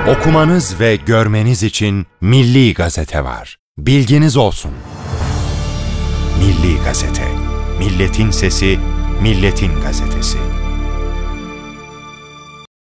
Okumanız ve görmeniz için Milli Gazete var. Bilginiz olsun. Milli Gazete. Milletin sesi, milletin gazetesi.